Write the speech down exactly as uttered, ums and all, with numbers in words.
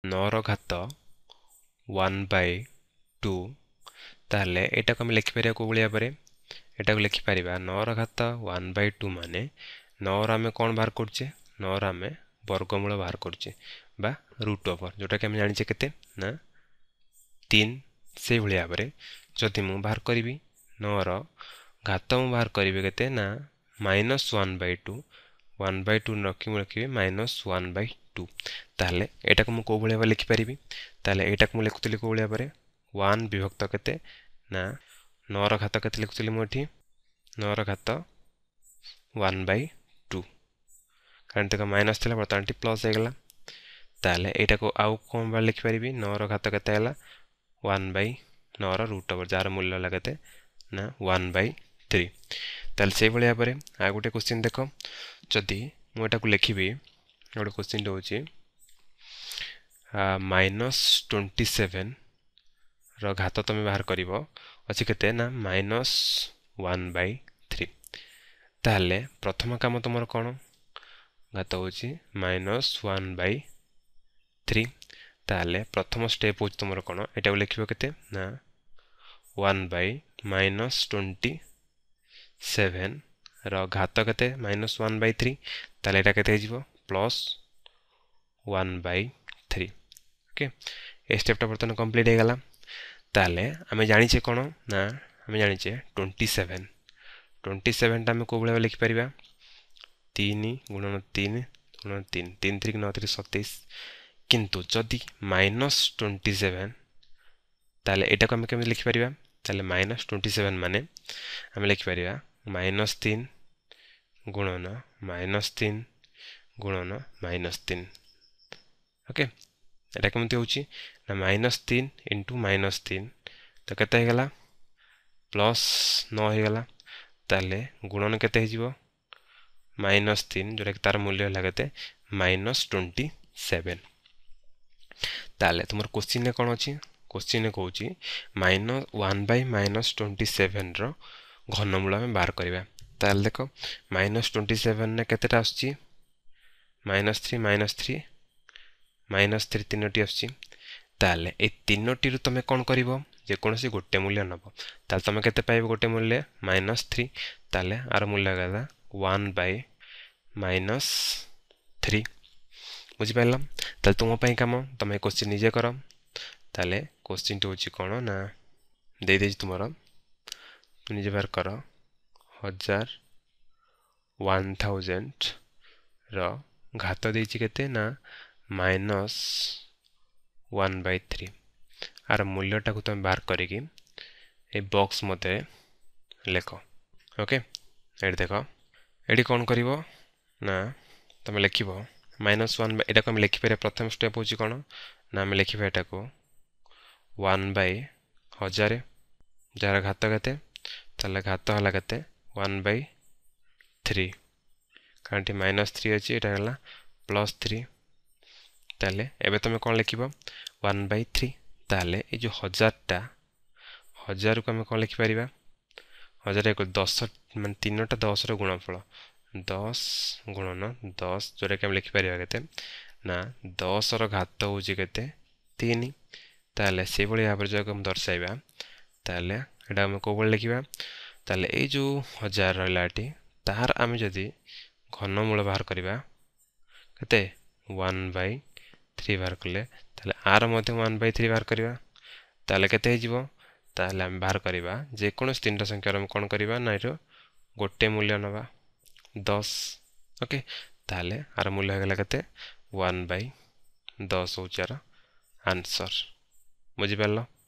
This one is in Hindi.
नौ रो घात वन बाय टू ताले एटा को हम लिखि परिया को भलिया परे एटा को लिखि परिबा नौ रो घात वन बाय टू माने नौ रो आमे कोन बाहर करछे नौ रो आमे वर्गमूल बाहर करछे बा रूट ओवर जोटा कि हम जानि छे केते ना तीन से भलिया परे जदि मु बाहर करबी नौ रो घात मु बाहर करबी केते ना minus one by two one by two रखी रखी माइनस वन बाय टू ताले एटा को मु को भलिया लिखि परिबी ताले एटा को मु लिखुतली को भलिया परे वन विभक्त केते ना नौ रो घात केते लिखुतली मु एठी नौ रो घात वन बाय टू कारण तक माइनस थिला बर्तमान टी प्लस हे गेला ताले एटा को आउ कोन बार लिखि परिबी नौ रो घात केते हैला वन बाय नौ रो रूट ओवर जार मूल्य लागते ना वन बाय थ्री ताले से भलिया परे आ गोटे क्वेश्चन देखो जदि मु एटा को लिखिबी गोटे क्वेश्चन होची माइनस ट्वेंटी सेवन रो घात तमे बाहर करिवो अछि केते ना माइनस वन बाय थ्री ताले प्रथम काम तुमर कोन घात होची माइनस वन बाय थ्री ताले प्रथम स्टेप होची तुमर कोन एटा लिखिबो केते ना one by minus twenty seven रो घात केते माइनस वन बाय थ्री ताले एटा केते हिजबो plus one by three okay ए स्टेप टा बर्तन कंप्लीट हे गला ताले हमें जानि छे कोन ना हमें जानि छे ट्वेंटी सेवन ट्वेंटी सेवन टा हमें को भले लिखि परिबा तीन गुणन तीन गुणन तीन तीन थ्री नौ थ्री सत्ताईस किंतु जदि माइनस ट्वेंटी सेवन ताले एटा को हमें केमे लिखि परिबा ताले माइनस ट्वेंटी सेवन माने हमें लिखि परिबा माइनस तीन गुणन माइनस तीन गुणन माइनस तीन ओके एटा केमति होची ना माइनस तीन इंटू माइनस तीन तो केते हे गला प्लस नौ हे गला ताले गुणन केते हिजिवो माइनस तीन जोटा कि तार मूल्य लागते माइनस ट्वेंटी सेवन ताले तुमर क्वेश्चन ने कोन अछि क्वेश्चन ने कहूची minus one by minus twenty seven रो घनमूल में बाहर करबा ताले देखो माइनस ट्वेंटी सेवन ने केतेटा आछि minus three minus three minus three तीनोटी आछि ताले ए तीनोटी रु तमे कोन करिवो जे कोनसी गोटे मूल्य नबो ताले तमे केते पाइबो गोटे मूल्य माइनस थ्री ताले आर मूल्य गला वन बाय माइनस थ्री बुझि पाइला ताले तुम पई काम तमे क्वेश्चन निजे करो ताले क्वेश्चन तो होची कोन ना दे दे तुमरो तु निजे बार करो हजार वन थाउजेंड रो घात देछि केते ना माइनस वन बाय थ्री आर मूल्य टाकू तुम बाहर करिकी ए बॉक्स मते लेखो ओके एड देखो एडी कोन करिवो ना तमे लिखिबो माइनस वन एटा को हम लिखि पारे प्रथम स्टेप होची कोन ना हम लिखिबा एटा को वन बाय हजार जार घात केते ताले घात हला केते वन बाय थ्री कांटी माइनस थ्री अछि एटा हला प्लस थ्री ताले एबे तमे कोन लिखिबो वन बाय थ्री ताले ए जो हजार टा हजार को हम कोन लिखि परिबा हजार को दस मान तीनटा दस रो गुणनफल दस गुणन दस जोरे के हम लिखि परिबा केते ना दस रो घात होची केते तीन ताले से बळे भाबरे जो हम दर्शाइबा ताले एडा हम को बळे लिखिबा ताले ए जो हजार रहलाटी तार आमे जदी घनमूल बाहर करबा केते वन बाय थ्री बाहर करले ताले आर मध्ये वन बाय थ्री बाहर करबा ताले केते हिजिवो ताले हम बाहर करबा जे कोनस तीनटा संख्या हम कोन करबा ना एरो गोटे मूल्य नबा दस ओके ताले आर मूल्य हगला केते वन बाय दस होचार आंसर बुझि पारलो।